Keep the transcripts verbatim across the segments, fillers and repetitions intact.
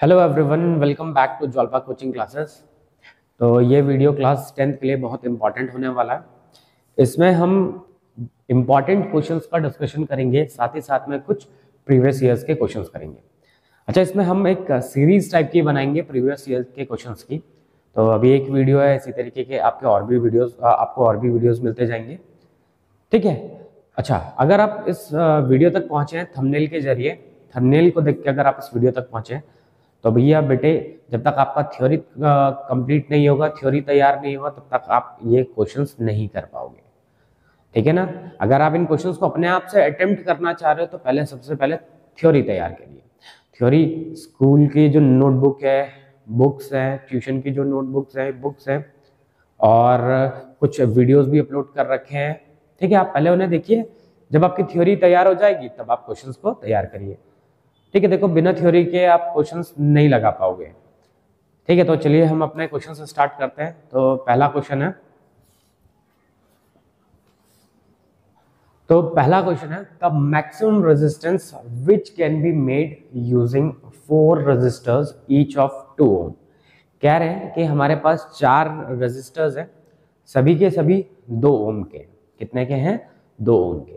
Hello everyone, welcome back to Jwalpa coaching classes. तो ये video class tenth के लिए बहुत इंपॉर्टेंट होने वाला है। इसमें हम इंपॉर्टेंट क्वेश्चंस का डिस्कशन करेंगे, साथ ही साथ में कुछ प्रीवियस ईयर्स के क्वेश्चंस करेंगे। अच्छा, इसमें हम एक सीरीज टाइप की बनाएंगे प्रीवियस ईयर के क्वेश्चंस की। तो अभी एक वीडियो है, इसी तरीके के आपके और भी वीडियोस आपको और भी वीडियोस मिलते जाएंगे, ठीक है। अच्छा, अगर आप इस वीडियो तक पहुंचे हैं थंबनेल के जरिए, थंबनेल को देख के अगर आप इस वीडियो तक पहुंचे हैं तो भैया बेटे, जब तक आपका थ्योरी कंप्लीट नहीं होगा, थ्योरी तैयार नहीं होगा, तब तक आप ये क्वेश्चंस नहीं कर पाओगे, ठीक है ना। अगर आप इन क्वेश्चंस को अपने आप से अटेम्प्ट करना चाह रहे हो तो पहले सबसे पहले थ्योरी तैयार करिए। थ्योरी स्कूल की जो नोटबुक है, बुक्स है, ट्यूशन की जो नोटबुक्स है, बुक्स है, और कुछ वीडियोस भी अपलोड कर रखे हैं, ठीक है। आप पहले उन्हें देखिए। जब आपकी थ्योरी तैयार हो जाएगी तब आप क्वेश्चंस को तैयार करिए, ठीक है। देखो, बिना थ्योरी के आप क्वेश्चंस नहीं लगा पाओगे, ठीक है। तो चलिए हम अपने क्वेश्चन से स्टार्ट करते हैं। तो पहला क्वेश्चन है तो पहला क्वेश्चन है the maximum resistance which can be made using four resistors each of two ohm. कह रहे हैं कि हमारे पास चार रेजिस्टर्स हैं, सभी के सभी दो ओम के। कितने के हैं? दो ओम के,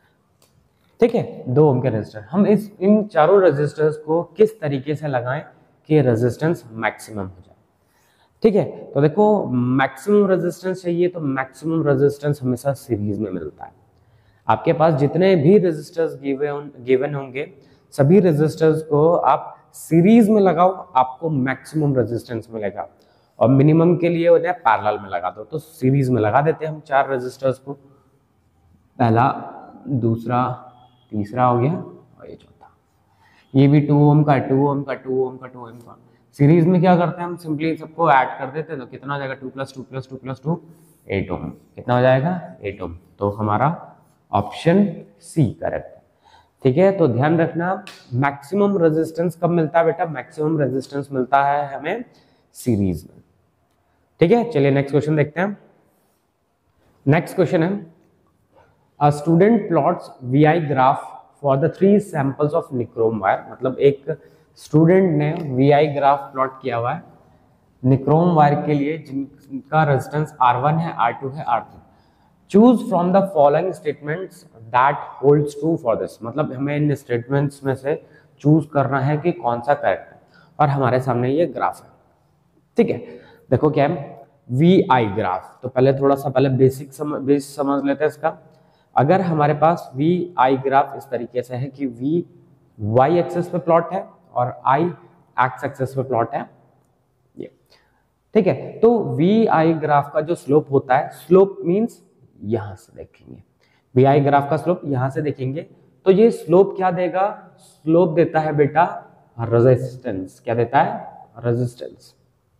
ठीक है। दो ओम के रेजिस्टर। हम इस इन चारों रेजिस्टर्स को किस तरीके से लगाएं कि रेजिस्टेंस मैक्सिमम हो जाए, ठीक है। तो देखो, मैक्सिमम रेजिस्टेंस चाहिए तो मैक्सिमम रेजिस्टेंस हमेशा सीरीज में मिलता है। आपके पास जितने भी रेजिस्टर्स गिवन गिवन होंगे, सभी रेजिस्टर्स को आप सीरीज में लगाओ, आपको मैक्सिमम रेजिस्टेंस मिलेगा। और मिनिमम के लिए उन्हें पैरेलल में लगा दो। तो सीरीज में लगा देते हैं हम चार रेजिस्टर्स को। पहला, दूसरा, तीसरा हो गया, और ये चौथा। ये भी टू ओम का, टू ओम का, टू ओम का, टू ओम का। सीरीज में क्या करते हैं हम? सिंपली सबको ऐड कर देते हैं। तो कितना हो जाएगा? Two plus two plus two plus two, eight ohm. कितना हो जाएगा? Eight ohm. तो हमारा ऑप्शन सी करेक्ट है, ठीक है। तो ध्यान रखना, मैक्सिमम रेजिस्टेंस कब मिलता है बेटा? मैक्सिमम रेजिस्टेंस मिलता है हमें सीरीज में, ठीक है। चलिए नेक्स्ट क्वेश्चन देखते हैं। नेक्स्ट क्वेश्चन है A student plots V I graph for the three samples of nichrome wire। मतलब एक स्टूडेंट ने V I ग्राफ प्लॉट किया हुआ है निक्रोम वायर के लिए, जिनका रेजिस्टेंस आर वन है, आर टू है, R three. Choose from the following statements that holds true for this. मतलब हमें इन स्टेटमेंट्स में से चूज करना है कि कौन सा करेक्ट है। और हमारे सामने ये ग्राफ है, ठीक है। देखो क्या है, V I ग्राफ। तो पहले थोड़ा सा पहले बेसिक समझ बेस समझ लेते हैं इसका। अगर हमारे पास V I ग्राफ इस तरीके से है कि V Y एक्सेस पे प्लॉट है और I X एक्सेस पे प्लॉट है, ये, ठीक है। तो V I ग्राफ का जो स्लोप होता है, स्लोप मींस यहां से देखेंगे, V I ग्राफ का स्लोप यहां से देखेंगे तो ये स्लोप क्या देगा? स्लोप देता है बेटा रेजिस्टेंस। क्या देता है? रेजिस्टेंस,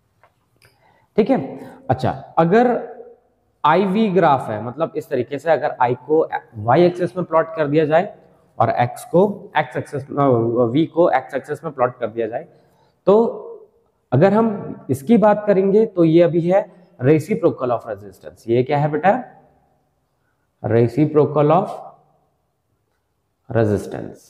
ठीक है। अच्छा, अगर आई वी ग्राफ है, मतलब इस तरीके से अगर I को Y एक्सेस में प्लॉट कर दिया जाए और X को X एक्सेस V को X एक्सेस में प्लॉट कर दिया जाए, तो अगर हम इसकी बात करेंगे तो ये अभी है रेसिप्रोकल ऑफ रेजिस्टेंस। ये क्या है बेटा? रेसिप्रोकल ऑफ रेजिस्टेंस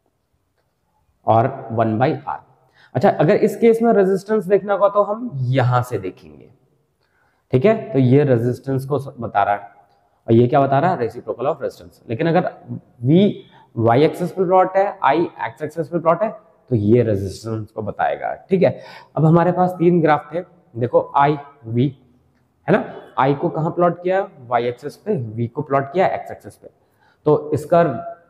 और वन बाई आर। अच्छा, अगर इस केस में रेजिस्टेंस देखना होगा तो हम यहां से देखेंगे, ठीक है। तो ये रेजिस्टेंस को बता रहा है और ये क्या बता रहा है? Reciprocal of resistance. लेकिन अगर V Y एक्सेस पे प्लॉट है, I X एक्सेस पे प्लॉट है, तो ये रेजिस्टेंस को बताएगा, ठीक है। अब हमारे पास तीन ग्राफ थे, देखो I V है ना। I को कहां प्लॉट किया? Y एक्सेस पे। V को प्लॉट किया X एक्सेस पे। तो इसका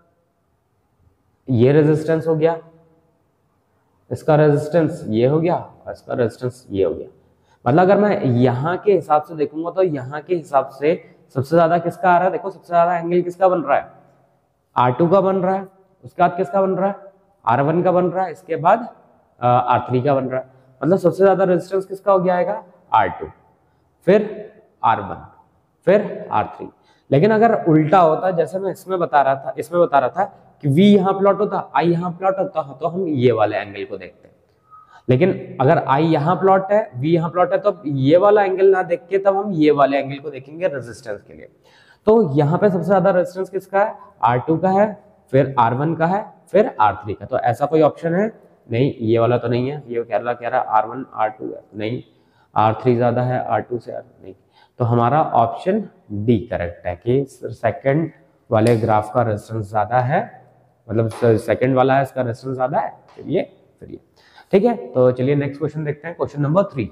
ये रेजिस्टेंस हो गया, इसका रेजिस्टेंस ये हो गया, और इसका रेजिस्टेंस ये हो गया। मतलब अगर मैं यहाँ के हिसाब से देखूंगा तो यहाँ के हिसाब से सबसे ज्यादा किसका आ रहा है? देखो, सबसे ज्यादा एंगल किसका बन रहा है? आर टू का बन रहा है। उसके बाद किसका बन रहा है? आर वन का बन रहा है। इसके बाद आर थ्री का बन रहा है। मतलब सबसे ज्यादा रेजिस्टेंस किसका हो गया आएगा? आर टू, फिर आर वन, फिर आर थ्री। लेकिन अगर उल्टा होता, जैसे मैं इसमें बता रहा था इसमें बता रहा था कि V यहाँ प्लॉट होता, I यहाँ प्लॉट होता, तो हम ये वाले एंगल को देखते हैं। लेकिन अगर I यहाँ प्लॉट है, V यहाँ प्लॉट है, तो ये वाला एंगल ना देख के तब हम ये वाले एंगल को देखेंगे रेजिस्टेंस के लिए। तो यहाँ पे सबसे ज्यादा रेजिस्टेंस किसका है? आर टू का है, फिर आर वन का है, फिर आर थ्री का। तो ऐसा कोई ऑप्शन है नहीं, ये वाला तो नहीं है, ये कह रहा कह रहा आर वन आर टू है, नहीं, आर थ्री ज़्यादा है आर टू से, आर नहीं, तो हमारा ऑप्शन डी करेक्ट है कि सेकंड वाले ग्राफ का रेजिस्टेंस ज़्यादा है, मतलब सेकंड वाला है इसका रेजिस्टेंस ज़्यादा है, फिर ये फिर ये ठीक है। तो चलिए नेक्स्ट क्वेश्चन देखते हैं, क्वेश्चन नंबर थ्री।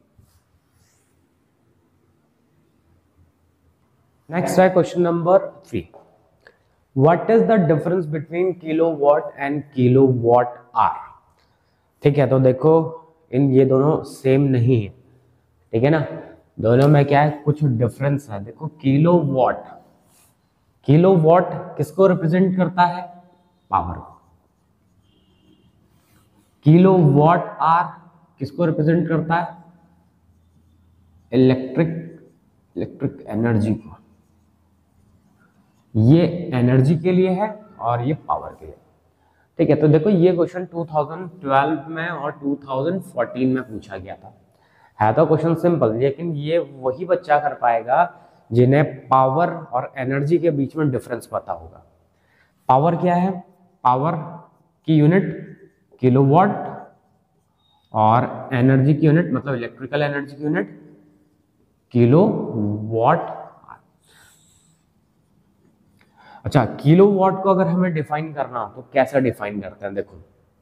नेक्स्ट है question number three, what is the difference between kilowatt and kilowatt R. ठीक है, तो देखो इन ये दोनों सेम नहीं है, ठीक है ना, दोनों में क्या है कुछ डिफरेंस है। देखो किलोवाट, किलोवाट किसको रिप्रेजेंट करता है, पावर। किलोवाट आर किसको रिप्रेजेंट करता है, इलेक्ट्रिक इलेक्ट्रिक एनर्जी को। ये एनर्जी के लिए है और ये पावर के लिए, ठीक है। तो देखो ये क्वेश्चन दो हज़ार बारह में और दो हज़ार चौदह में पूछा गया था, है तो क्वेश्चन सिंपल, लेकिन ये वही बच्चा कर पाएगा जिन्हें पावर और एनर्जी के बीच में डिफरेंस पता होगा। पावर क्या है, पावर की यूनिट किलोवाट और एनर्जी की यूनिट मतलब इलेक्ट्रिकल एनर्जी की यूनिट किलोवाट। अच्छा, किलोवाट को अगर हमें डिफाइन करना हो तो कैसे डिफाइन करते हैं, देखो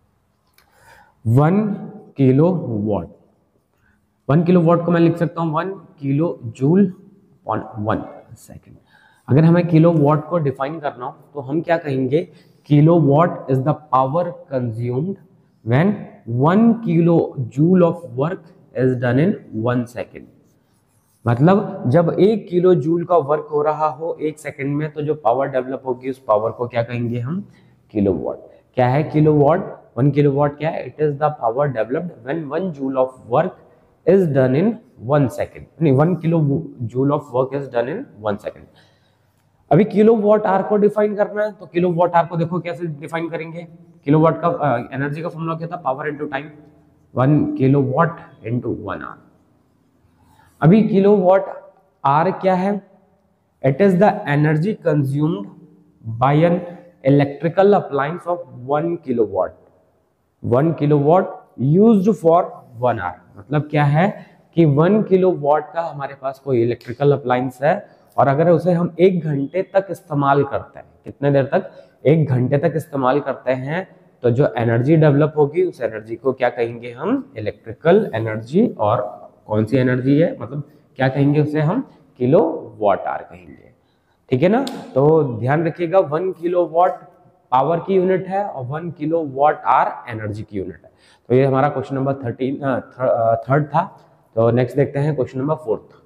वन किलोवाट, वन किलोवाट को मैं लिख सकता हूं one kilo joule on one second. अगर हमें किलोवाट को डिफाइन करना हो तो हम क्या कहेंगे, kilowatt is the power consumed when one kilo joule of work is done in one second. मतलब जब एक किलो जूल का वर्क हो रहा हो एक सेकंड में, तो जो पावर डेवलप होगी उस पावर को क्या कहेंगे हम, किलोवाट। क्या है किलोवाट, वन किलोवाट क्या है, it is the power developed when one joule of work is done in one second, नहीं one kilo joule of work is done in one second. अभी किलोवाट आर को define करना है, तो kilowatt R को देखो कैसे डिफाइन करेंगे, किलोवाट का एनर्जी का फॉर्मूला क्या था, power into time, one kilowatt into one R. अभी किलोवाट आर क्या है, it is the energy consumed by an electrical appliance of one kilowatt, one kilowatt used for one hour. मतलब क्या है कि वन किलोवाट का हमारे पास कोई इलेक्ट्रिकल अप्लायंस है और अगर उसे हम एक घंटे तक इस्तेमाल करते हैं, कितने देर तक, एक घंटे तक इस्तेमाल करते हैं, तो जो एनर्जी डेवलप होगी उस एनर्जी को क्या कहेंगे हम, इलेक्ट्रिकल एनर्जी। और कौन सी एनर्जी है, मतलब क्या कहेंगे उसे हम, किलोवाट आवर कहेंगे, ठीक है ना। तो ध्यान रखिएगा वन किलोवाट पावर की यूनिट है और वन किलोवाट आवर एनर्जी की यूनिट है। तो ये हमारा क्वेश्चन नंबर थर्टीन थर्ड था। तो नेक्स्ट देखते हैं question number fourth.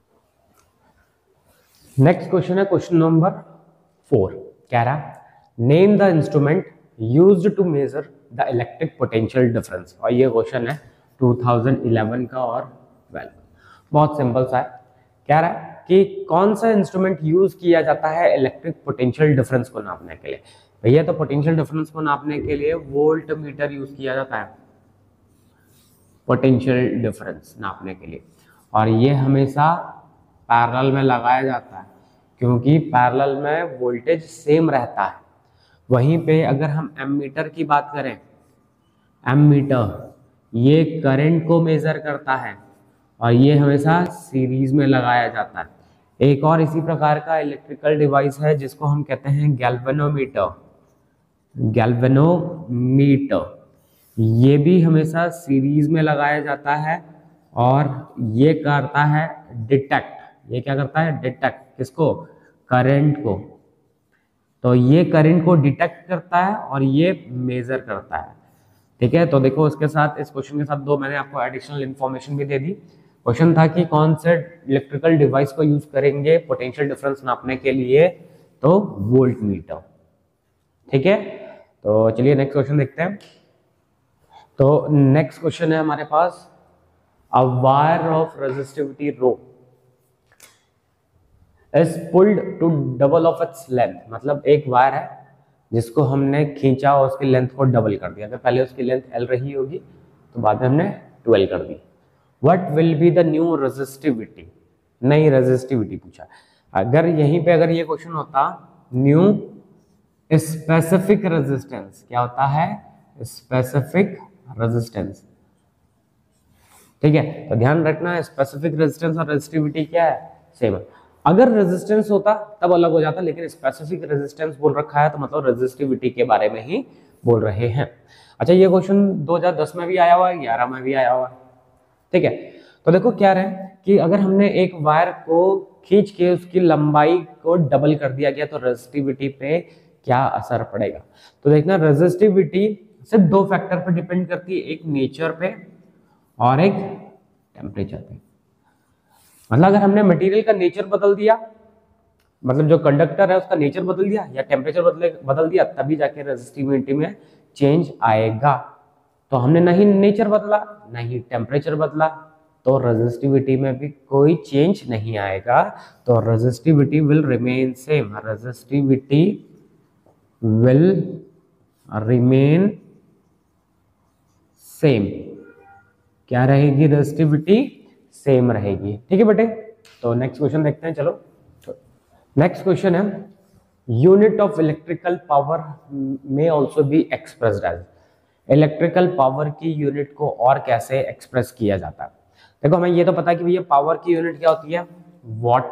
Next question है क्वेश्चन नंबर फोर, कह रहा name the instrument used to measure the electric potential difference. और ये क्वेश्चन है दो हज़ार ग्यारह का और ट्वेल्व, बहुत सिंपल सा है। कह रहा है कि कौन सा इंस्ट्रूमेंट यूज किया जाता है इलेक्ट्रिक पोटेंशियल डिफरेंस को नापने के लिए। भैया तो पोटेंशियल डिफरेंस को नापने के लिए वोल्ट मीटर यूज किया जाता है पोटेंशियल डिफरेंस नापने के लिए, और ये हमेशा पैरेलल में लगाया जाता है क्योंकि पैरेलल में वोल्टेज सेम रहता है। वहीं पे अगर हम एमीटर की बात करें, एमीटर ये करंट को मेजर करता है और ये हमेशा सीरीज में लगाया जाता है। एक और इसी प्रकार का इलेक्ट्रिकल डिवाइस है जिसको हम कहते हैं गैल्वेनोमीटर, गैल्वेनोमीटर ये भी हमेशा सीरीज में लगाया जाता है और ये करता है डिटेक्ट, ये क्या करता है, डिटेक्ट किसको, करंट को। तो ये करंट को डिटेक्ट करता है और ये मेजर करता है, ठीक है। तो देखो इसके साथ, इस क्वेश्चन के साथ दो मैंने आपको एडिशनल इन्फॉर्मेशन भी दे दी। क्वेश्चन था कि कौन से इलेक्ट्रिकल डिवाइस को यूज करेंगे पोटेंशियल डिफरेंस नापने के लिए, तो वोल्ट मीटर, ठीक है। तो चलिए नेक्स्ट क्वेश्चन देखते हैं। तो नेक्स्ट क्वेश्चन है हमारे पास, a wire of resistivity rho is pulled to double of its length. मतलब एक वायर है जिसको हमने खींचा और उसकी लेंथ को डबल कर दिया। अगर पहले उसकी लेंथ एल रही होगी तो बाद में हमने ट्वेल्व कर दी। What will be the new resistivity, नई रेजिस्टिविटी पूछा। अगर यहीं पे अगर ये क्वेश्चन होता न्यू स्पेसिफिक रेजिस्टेंस, क्या होता है, स्पेसिफिक रेजिस्टेंस। ठीक है, तो ध्यान रखना स्पेसिफिक रेजिस्टेंस और रेजिस्टिविटी क्या है, सेम है। अगर रेजिस्टेंस होता तब अलग हो जाता, लेकिन स्पेसिफिक रेजिस्टेंस बोल रखा है तो मतलब रेजिस्टिविटी के बारे में ही बोल रहे हैं। अच्छा, ये क्वेश्चन दो हज़ार दस में भी आया हुआ है, ग्यारह में भी आया हुआ है। ठीक है, तो देखो क्या रहे कि अगर हमने एक वायर को खींच के उसकी लंबाई को डबल कर दिया गया तो रेजिस्टिविटी पे क्या असर पड़ेगा। तो देखना रेजिस्टिविटी सिर्फ दो फैक्टर पे डिपेंड करती है, एक नेचर पे और एक टेम्परेचर पे। मतलब अगर हमने मटेरियल का नेचर बदल दिया, मतलब जो कंडक्टर है उसका नेचर बदल दिया या टेम्परेचर बदले बदल दिया, तभी जाके रेजिस्टिविटी में चेंज आएगा। तो हमने नहीं नेचर बदला नहीं टेम्परेचर बदला, तो रेजिस्टिविटी में भी कोई चेंज नहीं आएगा। तो resistivity will remain same, resistivity will remain same. क्या रहेगी, रेजिस्टिविटी सेम रहेगी। ठीक है बेटे, तो नेक्स्ट क्वेश्चन देखते हैं। चलो नेक्स्ट क्वेश्चन है, unit of electrical power may also be expressed as. Electrical power की यूनिट को और कैसे एक्सप्रेस किया जाता है। देखो हमें ये तो पता है कि भैया पावर की यूनिट क्या होती है, वॉट,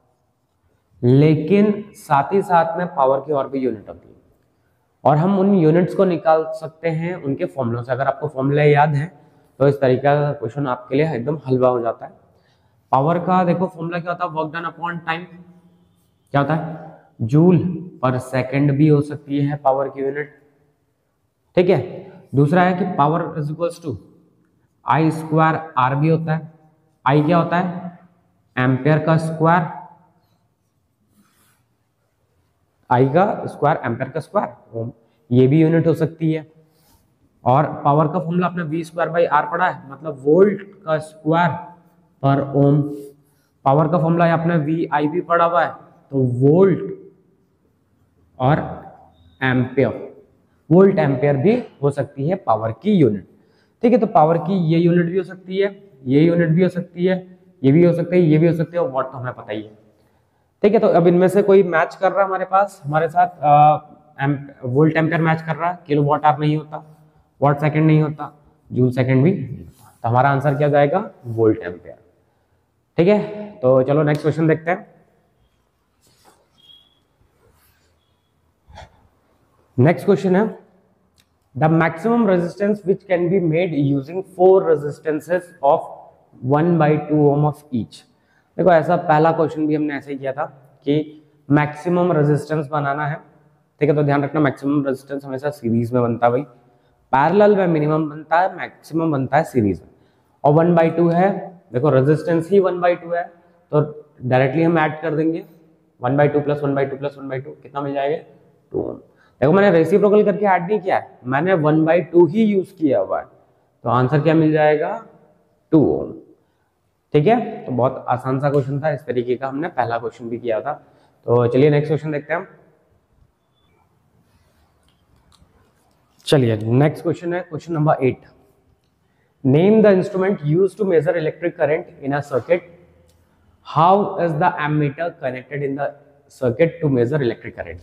लेकिन साथ ही साथ में पावर की और भी यूनिट होती है और हम उन यूनिट्स को निकाल सकते हैं उनके फॉर्मूलों से। अगर आपको फॉर्मूला याद है तो इस तरीके का क्वेश्चन आपके लिए एकदम हलवा हो जाता है। पावर का देखो फॉर्मूला क्या होता है, वर्क डन अपॉन टाइम। क्या होता है, जूल पर सेकंड भी हो सकती है पावर की यूनिट। ठीक है, दूसरा है कि power is equals to I square R भी होता है। आई क्या होता है, एम्पेयर का स्क्वायर, आई का स्क्वायर एम्पेयर का स्क्वायर, ये भी यूनिट हो सकती है। और पावर का फॉर्मूला आपने वी स्क्वायर बाई आर पढ़ा है, मतलब वोल्ट का स्क्वायर पर ओम। पावर का फॉर्मूला आपने वी आई भी पढ़ा हुआ है, तो वोल्ट और एम्पेयर, वोल्ट एम्पेयर भी हो सकती है पावर की यूनिट। ठीक है, तो पावर की ये यूनिट भी हो सकती है, ये यूनिट भी हो सकती है, ये भी हो सकती है, ये भी हो सकती है, और वॉट तो हमें पता ही है। ठीक है, तो अब इनमें से कोई मैच कर रहा है हमारे पास, हमारे साथ वोल्ट एम्पेयर मैच कर रहा है, किलो वॉट आवर नहीं होता, वॉट सेकंड नहीं होता, जूल सेकंड भी नहीं होता, तो हमारा आंसर क्या जाएगा, वोल्ट एम्पेयर। ठीक है, तो चलो नेक्स्ट क्वेश्चन देखते हैं। नेक्स्ट क्वेश्चन है, the maximum resistance which can be made using four resistances of one by two ohm of each. देखो ऐसा पहला क्वेश्चन भी हमने ऐसे ही किया था कि मैक्सिमम रेजिस्टेंस बनाना है। ठीक है, तो ध्यान रखना मैक्सिमम रेजिस्टेंस हमेशा सीरीज में बनता है भाई, पैरेलल में मिनिमम बनता है, मैक्सिमम बनता है सीरीज में। और वन बाई टू है, देखो रेजिस्टेंस ही वन बाई टू है, तो डायरेक्टली हम ऐड कर देंगे one by two plus one by two plus one by two, कितना मिल जाएगा, टू ओम। देखो मैंने रेसिप्रोकल करके ऐड नहीं किया है, मैंने वन बाई टू ही यूज किया हुआ है, तो आंसर क्या मिल जाएगा, टू ओम। ठीक है, तो बहुत आसान सा क्वेश्चन था, इस तरीके का हमने पहला क्वेश्चन भी किया था। तो चलिए नेक्स्ट क्वेश्चन देखते हैं हम। चलिए नेक्स्ट क्वेश्चन है question number eight, name the instrument used to measure electric current in a circuit, how is the ammeter connected in the circuit to measure electric current.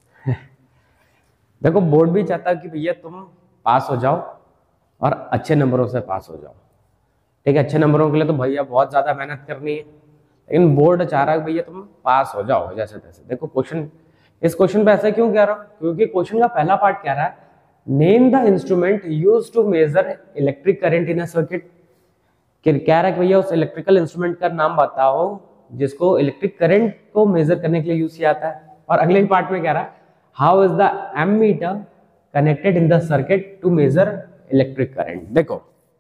देखो बोर्ड भी चाहता है कि भैया तुम पास हो जाओ और अच्छे नंबरों से पास हो जाओ। ठीक है, अच्छे नंबरों के लिए तो भैया बहुत ज्यादा मेहनत करनी है, लेकिन बोर्ड चाह रहा है भैया तुम पास हो जाओ जैसे तैसे। देखो क्वेश्चन, इस क्वेश्चन पे ऐसा क्यों कह रहा हूँ, क्योंकि क्वेश्चन का पहला पार्ट कह रहा है name the instrument used to measure electric current in a circuit. कह रहा है कि भैया उस इलेक्ट्रिकल इंस्ट्रूमेंट का नाम बताओ जिसको इलेक्ट्रिक करंट को मेजर करने के लिए यूज किया जाता है। और अगले ही पार्ट में कह रहा है how is the ammeter connected in the circuit to measure electric current. देखो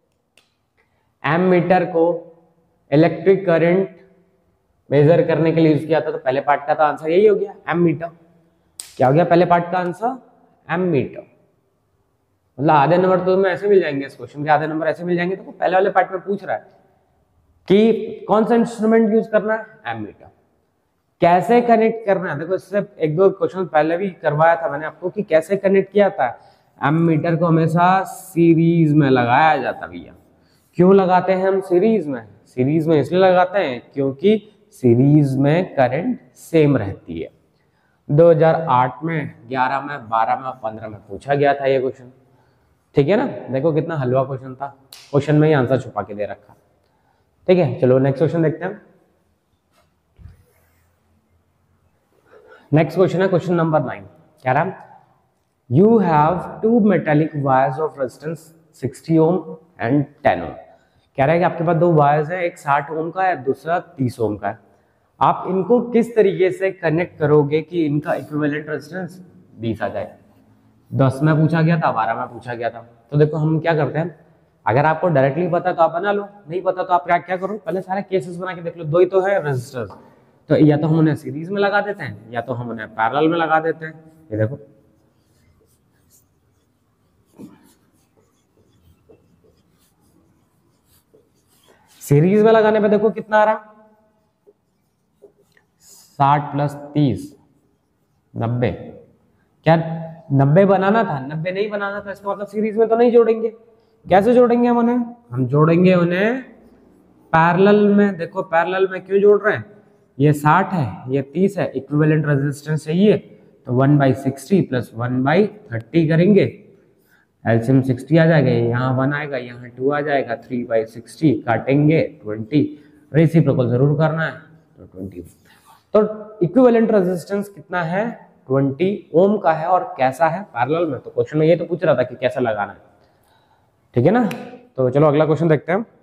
एमीटर को इलेक्ट्रिक करंट मेजर करने के लिए यूज किया था, तो पहले पार्ट का तो आंसर यही हो गया, एमीटर। क्या हो गया पहले पार्ट का आंसर, एमीटर। मतलब आधे नंबर तो तुम्हें ऐसे मिल जाएंगे, इस क्वेश्चन के आधे नंबर ऐसे मिल जाएंगे। तो पहले वाले पार्ट में पूछ रहा है कि कौन सा इंस्ट्रूमेंट यूज करना है, एमीटर। कैसे कनेक्ट करना है, देखो इससे एक दो क्वेश्चन पहले भी करवाया था मैंने आपको कि कैसे कनेक्ट किया था। एमीटर को हमेशा सीरीज में लगाया जाता भैया। क्यों लगाते हैं हम सीरीज में, सीरीज में इसलिए लगाते हैं क्योंकि सीरीज में करंट सेम रहती है। दो हज़ार आठ में, ग्यारह में, बारह में, पंद्रह में पूछा गया था ये क्वेश्चन। ठीक है ना, देखो कितना हलवा क्वेश्चन था, क्वेश्चन में ही आंसर छुपा के दे रखा। ठीक है, चलो नेक्स्ट क्वेश्चन देखते हैं। नेक्स्ट क्वेश्चन है क्वेश्चन नंबर नाइन। कह रहा है you have two metallic wires of resistance sixty ohm and ten ohm. कह रहा है कि आपके पास दो वायर्स है, एक साठ ओम का है, दूसरा तीस ओम का है। आप इनको किस तरीके से कनेक्ट करोगे कि इनका इक्विवेलेंट रेजिस्टेंस बीस आ जाए। दस में पूछा गया था, बारह में पूछा गया था। तो देखो हम क्या करते हैं, अगर आपको डायरेक्टली पता तो आप बना लो, नहीं पता तो आप क्या क्या करो, पहले सारे केसेस बना के देख लो। दो ही तो है रेजिस्टर्स, तो या तो हम उन्हें सीरीज में लगा देते हैं या तो हम उन्हें पैरेलल में लगा देते हैं। ये देखो सीरीज में लगाने पे देखो कितना आ रहा, साठ प्लस तीस नब्बे। क्या नब्बे बनाना था, नब्बे नहीं बनाना था, इसका मतलब सीरीज में तो नहीं जोड़ेंगे। कैसे जोड़ेंगे हम उन्हें, हम जोड़ेंगे उन्हें पैरेलल में। देखो पैरेलल में क्यों जोड़ रहे हैं, ये साठ है ये तीस है, इक्विवेलेंट रेजिस्टेंस चाहिए, तो one by sixty plus one by thirty करेंगे, एलसीएम सिक्सटी आ जाएगा, यहाँ वन आएगा, यहाँ टू आ जाएगा, थ्री बाई सिक्सटी काटेंगे ट्वेंटी, रेसिप्रोकल जरूर करना है तो ट्वेंटी। तो इक्विवेलेंट रेजिस्टेंस कितना है, ट्वेंटी ओम का है, और कैसा है, पैरेलल में। तो क्वेश्चन में ये तो पूछ रहा था कि कैसा लगाना है, ठीक है ना। तो चलो अगला क्वेश्चन देखते हैं।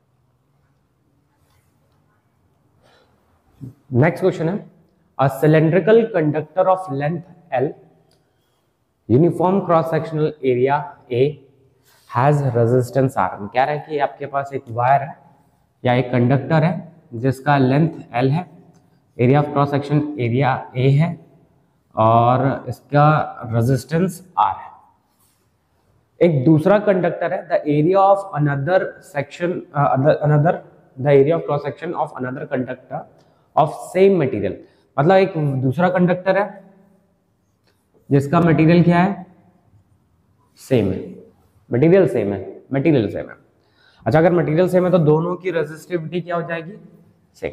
नेक्स्ट क्वेश्चन है a cylindrical conductor of length L, uniform cross sectional area A, has resistance R. कह रहा है कि आपके पास एक वायर है या एक कंडक्टर है जिसका लेंथ एल है, area of cross section area A है, और इसका रेजिस्टेंस आर है। एक दूसरा कंडक्टर है, the area of another section another the area of cross section of another conductor of same material. मतलब एक दूसरा कंडक्टर है जिसका मटेरियल क्या है, सेम है, मटेरियल सेम है, मटेरियल सेम है। अच्छा अगर मटेरियल सेम है तो दोनों की रेजिस्टिविटी क्या हो जाएगी, same,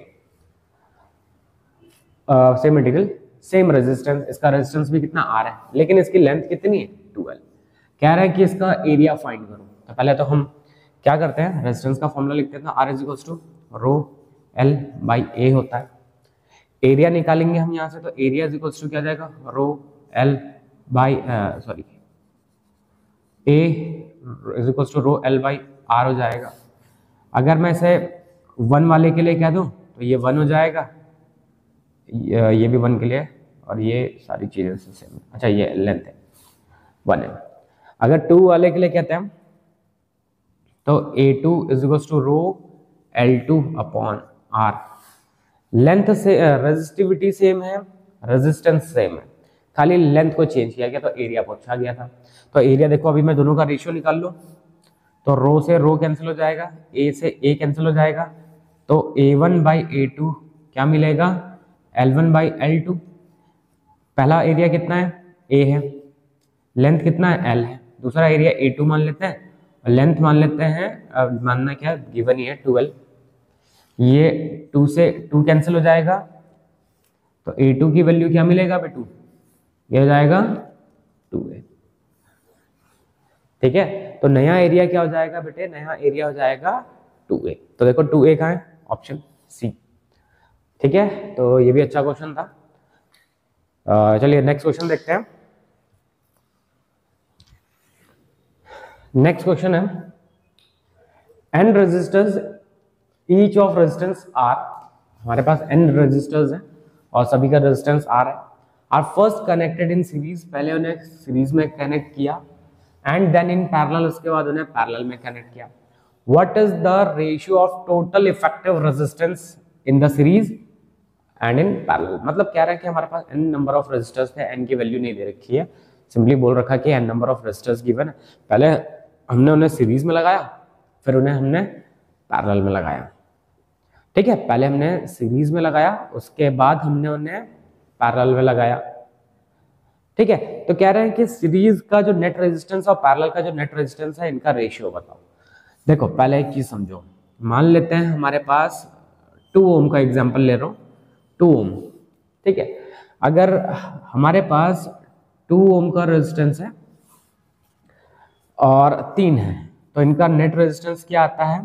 same material same resistance. इसका रेजिस्टेंस भी कितना आर है, लेकिन इसकी लेंथ कितनी है, ट्वेल्व। कह रहा है कि इसका एरिया फाइंड करो। तो पहले तो हम क्या करते हैं, रेजिस्टेंस का फॉर्मूला लिखते हैं, R is equals to rho L by A होता है। एरिया निकालेंगे हम यहाँ से, तो एरिया इज इक्वल्स टू क्या जाएगा, rho L by sorry A is equals to rho L by R हो जाएगा। अगर मैं इसे वन वाले के लिए कह दूं तो ये वन हो जाएगा, ये भी वन के लिए, और ये सारी चीजें सेम। अच्छा ये लेंथ है वन है। अगर टू वाले के लिए कहते हैं तो A two is equals to rho L two upon R. Length से रेजिस्टिविटी सेम है, रेजिस्टेंस सेम है, खाली लेंथ को चेंज किया गया तो एरिया पूछा गया था। तो एरिया देखो अभी मैं दोनों का रेशियो निकाल लो, तो रो से रो कैंसिल हो जाएगा, ए से ए कैंसिल हो जाएगा, तो A one by A two क्या मिलेगा, L one by L two. पहला एरिया कितना है, ए है, लेंथ कितना है, एल है, दूसरा एरिया ए टू मान लेते हैं, लेंथ मान लेते हैं, अब मानना क्या गिवन ही है ट्वेल्व। ये टू से टू कैंसिल हो जाएगा, तो ए टू की वैल्यू क्या मिलेगा बेटू, ये हो जाएगा टू ए। ठीक है, तो नया एरिया क्या हो जाएगा बेटे, नया एरिया हो जाएगा टू ए। तो देखो टू ए कहाँ है, ऑप्शन सी। ठीक है, तो ये भी अच्छा क्वेश्चन था। चलिए नेक्स्ट क्वेश्चन देखते हैं। नेक्स्ट क्वेश्चन है N resistors each of resistance R. हमारे पास एन रेजिस्टर्स हैं और सभी का रेजिस्टेंस आर है। R first connected in series, पहले उन्हें सीरीज में कनेक्ट किया, एंड देन इन पैरेलल, उसके बाद उन्हें पैरेलल में कनेक्ट किया। What is the ratio of total effective resistance in the series and in parallel. मतलब कह रहा है कि हमारे पास एन नंबर ऑफ रेजिस्टर्स थे, एन की वैल्यू नहीं दे रखी है, सिंपली बोल रखा कि N number of resistors given है। पहले हमने उन्हें सीरीज में लगाया, फिर उन्हें हमने पैरेलल में लगाया। ठीक है, पहले हमने सीरीज में लगाया, उसके बाद हमने उन्हें पैरेलल में लगाया। ठीक है, तो कह रहे हैं कि सीरीज का जो नेट रेजिस्टेंस और पैरेलल का जो नेट रेजिस्टेंस है, इनका रेशियो बताओ। देखो पहले एक चीज समझो, मान लेते हैं हमारे पास टू ओम का एग्जांपल ले रहा हूं, टू ओम। ठीक है, अगर हमारे पास टू ओम का रेजिस्टेंस है और तीन है, तो इनका नेट रेजिस्टेंस क्या आता है?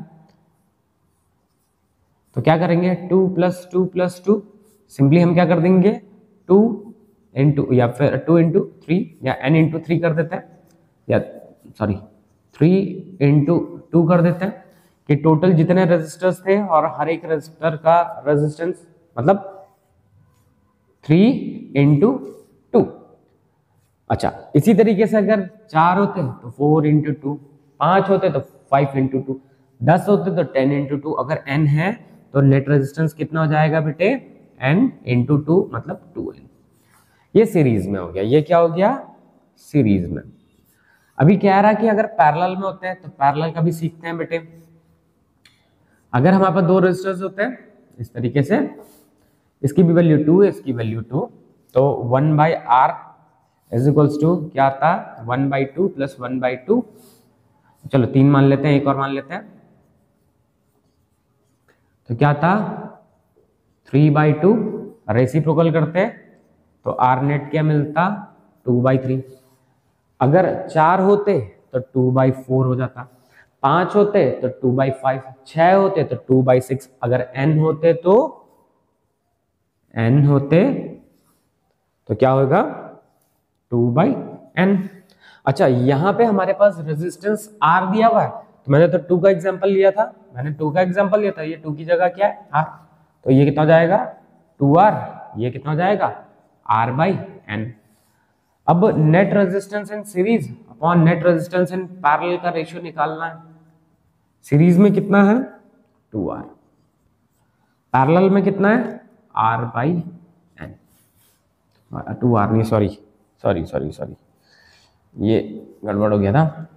तो क्या करेंगे, two plus two plus two, simply हम क्या कर देंगे, टू इंटू या फिर टू इंटू थ्री या एन इंटू थ्री कर देते हैं, या सॉरी थ्री इंटू टू कर देते हैं कि टोटल जितने रेजिस्टर्स थे और हर एक रेजिस्टर का रेजिस्टेंस मतलब थ्री इंटू टू। अच्छा, इसी तरीके से अगर चार होते तो फोर इंटू टू, पांच होते तो फाइव इंटू टू, दस होते तो टेन इंटू टू। अगर एन है तो नेट रेजिस्टेंस कितना हो जाएगा बेटे, एन इंटू टू मतलब टू एन। ये सीरीज में हो गया, ये क्या हो गया, सीरीज में। अभी कह रहा कि अगर पैरेलल में होते हैं तो पैरेलल का भी सीखते हैं बेटे। अगर हमारे पास दो रेजिस्टर्स होते हैं इस तरीके से, इसकी भी वैल्यू टू है, इसकी वैल्यू टू, तो one by R is equals to क्या आता है, one by two plus one by two. चलो तीन मान लेते हैं, एक और मान लेते हैं, तो क्या था, थ्री बाई टू, रेसिप्रोकल करते हैं तो आर नेट क्या मिलता, टू बाई थ्री। अगर चार होते तो टू बाई फोर हो जाता, पांच होते तो टू बाई फाइव, छह होते तो टू बाई सिक्स, अगर एन होते तो एन होते तो क्या होगा, टू बाई एन। अच्छा, यहां पे हमारे पास रेजिस्टेंस आर दिया हुआ है, तो मैंने तो टू का एग्जांपल लिया था, मैंने टू का एग्जांपल लिया था, ये टू की जगह क्या है, आर, तो ये कितना हो जाएगा, टू आर, ये कितना हो जाएगा, आर बाई एन। अब net resistance in series upon net resistance in parallel का रेशियो निकालना है। सीरीज में कितना है, टू आर, पैरेलल में कितना है, R by N, two R नहीं, सॉरी सॉरी सॉरी सॉरी ये गड़बड़ हो गया था।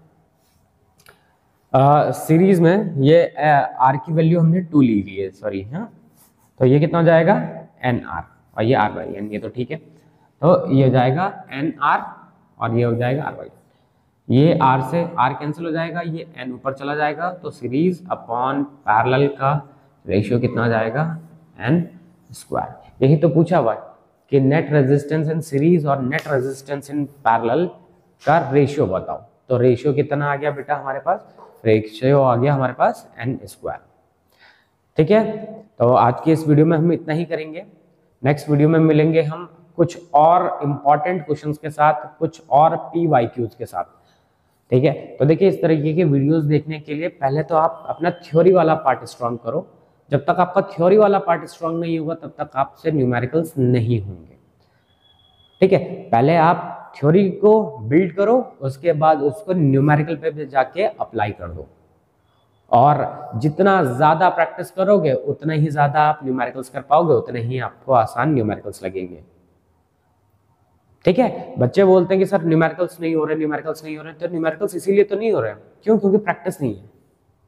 सीरीज में ये आर की वैल्यू हमने टू ली हुई है, सॉरी, हाँ, तो ये कितना हो जाएगा, एन आर, और ये आर बाई एन, ये तो ठीक है, तो ये हो जाएगा एन आर और ये हो जाएगा आर बाई, ये आर से आर कैंसिल हो जाएगा, ये एन ऊपर चला जाएगा, तो सीरीज अपॉन पैरेलल का रेशियो कितना हो जाएगा, एन स्क्वायर। यही तो पूछा हुआ है कि नेट रेजिस्टेंस इन सीरीज और नेट रेजिस्टेंस इन पैरेलल का रेशियो बताओ, तो रेशियो कितना आ गया बेटा हमारे पास, रेशियो आ गया हमारे पास एन स्क्वायर। ठीक है, तो आज की इस वीडियो में हम इतना ही करेंगे। नेक्स्ट वीडियो में मिलेंगे हम कुछ और इंपॉर्टेंट क्वेश्चंस के साथ, कुछ और पी वाई क्यूज के साथ। ठीक है, तो देखिए इस तरीके के वीडियोस देखने के लिए पहले तो आप अपना थ्योरी वाला पार्ट स्ट्रॉन्ग करो। जब तक आपका थ्योरी वाला पार्ट स्ट्रॉन्ग नहीं होगा तब तक आपसे न्यूमेरिकल्स नहीं होंगे। ठीक है, पहले आप थ्योरी को बिल्ड करो, उसके बाद उसको न्यूमेरिकल पे जाके अप्लाई कर दो, और जितना ज्यादा प्रैक्टिस करोगे उतना ही ज्यादा आप न्यूमेरिकल्स कर पाओगे, उतने ही आपको आसान न्यूमेरिकल्स लगेंगे। ठीक है, बच्चे बोलते हैं कि सर न्यूमेरिकल्स नहीं हो रहे, न्यूमेरिकल्स नहीं हो रहे, तो न्यूमेरिकल्स इसीलिए तो नहीं हो रहे, क्यों, क्योंकि प्रैक्टिस नहीं है।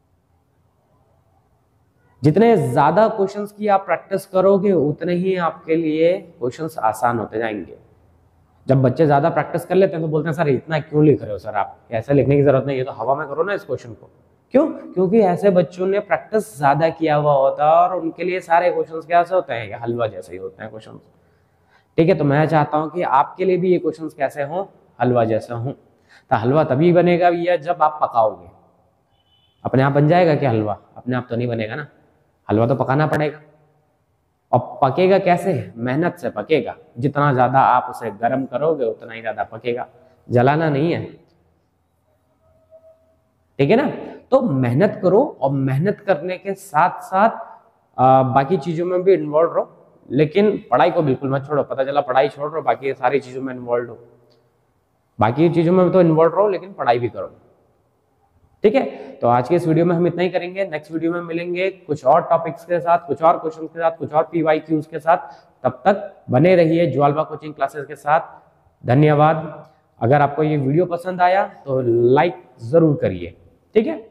जितने ज्यादा क्वेश्चंस की आप प्रैक्टिस करोगे उतने ही आपके लिए क्वेश्चंस आसान होते जाएंगे। जब बच्चे ज्यादा प्रैक्टिस कर लेते हैं तो बोलते हैं सर इतना क्यों लिख रहे हो सर, आप ऐसे लिखने की जरूरत नहीं है, तो हवा में करो ना इस क्वेश्चन को। क्यों, क्योंकि ऐसे बच्चों ने प्रैक्टिस ज्यादा किया हुआ होता है और उनके लिए सारे क्वेश्चंस कैसे होते हैं, हलवा जैसे ही होते हैं क्वेश्चंस। ठीक है, तो मैं चाहता हूं कि आपके लिए भी ये क्वेश्चंस कैसे हों, हलवा जैसे हों। तो हलवा तभी बनेगा भैया जब आप पकाओगे। अपने आप बन जाएगा क्या हलवा, अपने आप तो नहीं बनेगा ना, हलवा तो पकाना पड़ेगा। और पकेगा कैसे, मेहनत से पकेगा, जितना ज्यादा आप उसे गर्म करोगे उतना ही ज्यादा पकेगा, जलाना नहीं है। ठीक है ना, तो मेहनत करो, और मेहनत करने के साथ साथ आ, बाकी चीजों में भी इन्वॉल्व रहो, लेकिन पढ़ाई को बिल्कुल मत छोड़ो। पता चला पढ़ाई छोड़ रहे हो, बाकी सारी चीजों में इन्वॉल्व हो, बाकी चीजों में तो इन्वॉल्व रहो लेकिन पढ़ाई भी करो। ठीक है, तो आज के इस वीडियो में हम इतना ही करेंगे। नेक्स्ट वीडियो में मिलेंगे कुछ और टॉपिक्स के साथ, कुछ और क्वेश्चंस के साथ, कुछ और पीवाई क्यूज के साथ। तब तक बने रहिए ज्वालबा कोचिंग क्लासेस के साथ। धन्यवाद। अगर आपको ये वीडियो पसंद आया तो लाइक जरूर करिए। ठीक है।